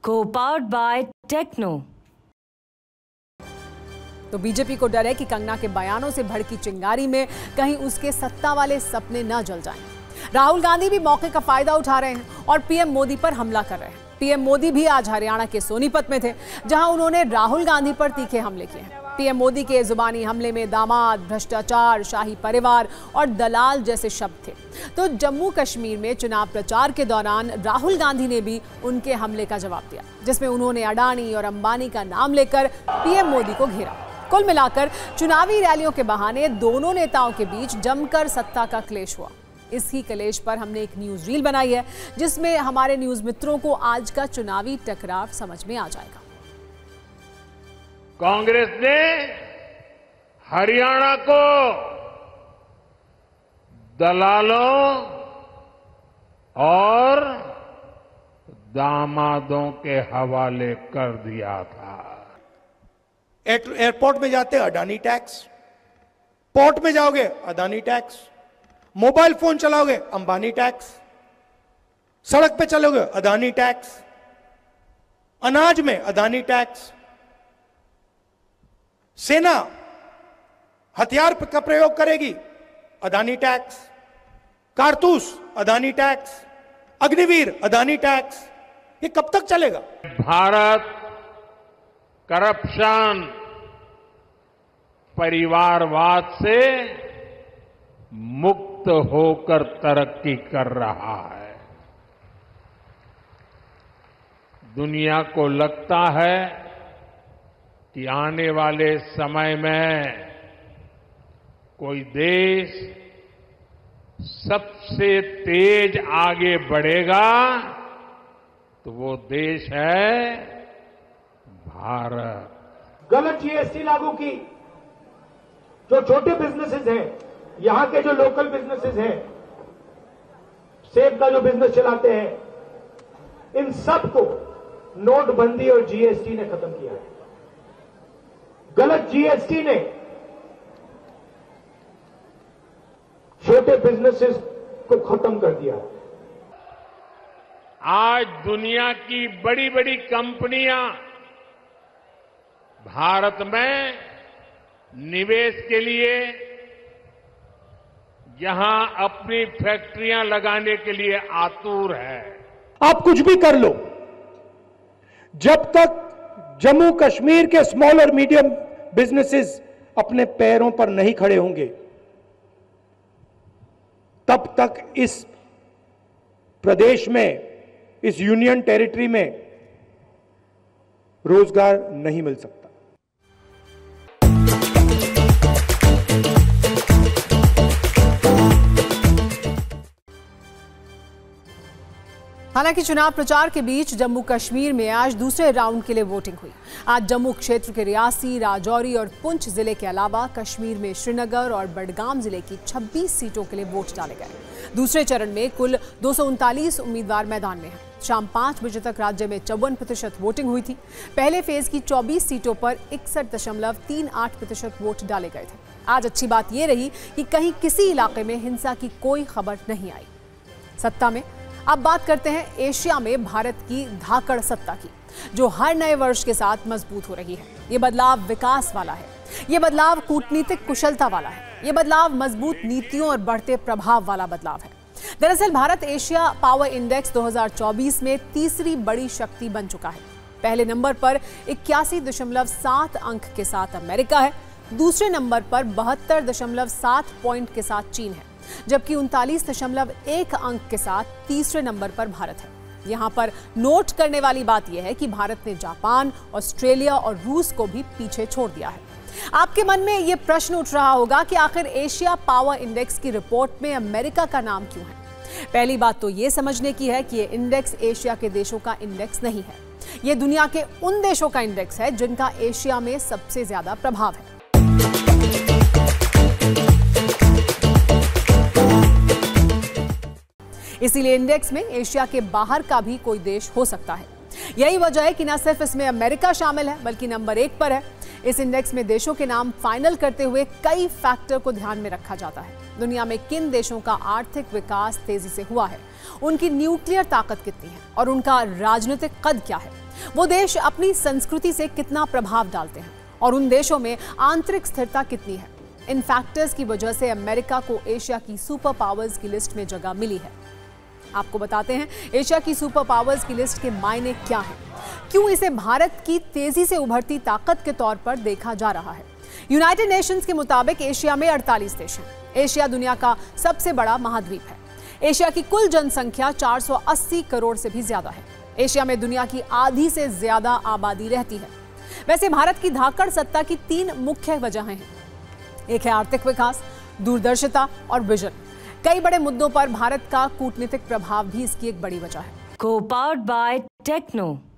Co-powered by Techno। तो BJP को डर है कि कंगना के बयानों से भड़की चिंगारी में कहीं उसके सत्ता वाले सपने न जल जाएं। राहुल गांधी भी मौके का फायदा उठा रहे हैं और पीएम मोदी पर हमला कर रहे हैं। पीएम मोदी भी आज हरियाणा के सोनीपत में थे, जहां उन्होंने राहुल गांधी पर तीखे हमले किए हैं। पीएम मोदी के जुबानी हमले में दामाद, भ्रष्टाचार, शाही परिवार और दलाल जैसे शब्द थे। तो जम्मू कश्मीर में चुनाव प्रचार के दौरान राहुल गांधी ने भी उनके हमले का जवाब दिया, जिसमें उन्होंने अडानी और अंबानी का नाम लेकर पीएम मोदी को घेरा। कुल मिलाकर चुनावी रैलियों के बहाने दोनों नेताओं के बीच जमकर सत्ता का क्लेश हुआ। इसी क्लेश पर हमने एक न्यूज रील बनाई है, जिसमें हमारे न्यूज मित्रों को आज का चुनावी टकराव समझ में आ जाएगा। कांग्रेस ने हरियाणा को दलालों और दामादों के हवाले कर दिया था। एयरपोर्ट में जाते अडानी टैक्स, पोर्ट में जाओगे अडानी टैक्स, मोबाइल फोन चलाओगे अंबानी टैक्स, सड़क पे चलोगे अडानी टैक्स, अनाज में अडानी टैक्स, सेना हथियार का प्रयोग करेगी अडानी टैक्स, कारतूस अडानी टैक्स, अग्निवीर अडानी टैक्स। ये कब तक चलेगा? भारत करप्शन, परिवारवाद से मुक्त होकर तरक्की कर रहा है। दुनिया को लगता है कि आने वाले समय में कोई देश सबसे तेज आगे बढ़ेगा तो वो देश है भारत। गलत जीएसटी लागू की। जो छोटे बिजनेसेस हैं, यहां के जो लोकल बिजनेसेस हैं, सेब का जो बिजनेस चलाते हैं, इन सबको नोटबंदी और जीएसटी ने खत्म किया है। गलत जीएसटी ने छोटे बिजनेसेस को खत्म कर दिया। आज दुनिया की बड़ी बड़ी कंपनियां भारत में निवेश के लिए, यहां अपनी फैक्ट्रियां लगाने के लिए आतुर है। आप कुछ भी कर लो, जब तक जम्मू कश्मीर के स्मॉल और मीडियम बिजनेसेस अपने पैरों पर नहीं खड़े होंगे, तब तक इस प्रदेश में, इस यूनियन टेरिटरी में रोजगार नहीं मिल सकता। हालांकि चुनाव प्रचार के बीच जम्मू कश्मीर में आज दूसरे राउंड के लिए वोटिंग हुई। आज जम्मू क्षेत्र के रियासी, राजौरी और पुंछ जिले के अलावा कश्मीर में श्रीनगर और बडगाम जिले की 26 सीटों के लिए वोट डाले गए। दूसरे चरण में कुल 239 उम्मीदवार मैदान में हैं। शाम 5 बजे तक राज्य में 54% वोटिंग हुई थी। पहले फेज की 24 सीटों पर 61.38% वोट डाले गए थे। आज अच्छी बात यह रही कि कहीं किसी इलाके में हिंसा की कोई खबर नहीं आई। सत्ता में अब बात करते हैं एशिया में भारत की धाकड़ सत्ता की, जो हर नए वर्ष के साथ मजबूत हो रही है। ये बदलाव विकास वाला है, ये बदलाव कूटनीतिक कुशलता वाला है, ये बदलाव मजबूत नीतियों और बढ़ते प्रभाव वाला बदलाव है। दरअसल भारत एशिया पावर इंडेक्स 2024 में तीसरी बड़ी शक्ति बन चुका है। पहले नंबर पर 81.7 अंक के साथ अमेरिका है, दूसरे नंबर पर 72.7 पॉइंट के साथ चीन है, जबकि 39.1 अंक के साथ तीसरे नंबर पर भारत है। यहां पर नोट करने वाली बात यह है कि भारत ने जापान, ऑस्ट्रेलिया और रूस को भी पीछे छोड़ दिया है। आपके मन में यह प्रश्न उठ रहा होगा कि आखिर एशिया पावर इंडेक्स की रिपोर्ट में अमेरिका का नाम क्यों है? पहली बात तो यह समझने की है कि यह इंडेक्स एशिया के देशों का इंडेक्स नहीं है। यह दुनिया के उन देशों का इंडेक्स है जिनका एशिया में सबसे ज्यादा प्रभाव है। इसीलिए इंडेक्स में एशिया के बाहर का भी कोई देश हो सकता है। यही वजह है कि न सिर्फ इसमें अमेरिका शामिल है, बल्कि नंबर 1 पर है। इस इंडेक्स में देशों के नाम फाइनल करते हुए कई फैक्टर को ध्यान में रखा जाता है। दुनिया में किन देशों का आर्थिक विकास तेजी से हुआ है, उनकी न्यूक्लियर ताकत कितनी है और उनका राजनीतिक कद क्या है। वो देश अपनी संस्कृति से कितना प्रभाव डालते हैं और उन देशों में आंतरिक स्थिरता कितनी है। इन फैक्टर्स की वजह से अमेरिका को एशिया की सुपर पावर्स की लिस्ट में जगह मिली है। आपको बताते हैं एशिया की सुपर पावर्स की लिस्ट के मायने क्या हैं, क्यों इसे भारत की तेजी से उभरती ताकत के तौर पर देखा जा रहा है। यूनाइटेड नेशंस के मुताबिक एशिया में 48 देश हैं। एशिया दुनिया का सबसे बड़ा महाद्वीप है। एशिया की कुल जनसंख्या 480 करोड़ से भी ज्यादा है। एशिया में दुनिया की आधी से ज्यादा आबादी रहती है। वैसे भारत की धाकड़ सत्ता की 3 मुख्य वजहें हैं। एक है आर्थिक विकास, दूरदर्शिता और विजन। कई बड़े मुद्दों पर भारत का कूटनीतिक प्रभाव भी इसकी एक बड़ी वजह है। Co-powered by Techno.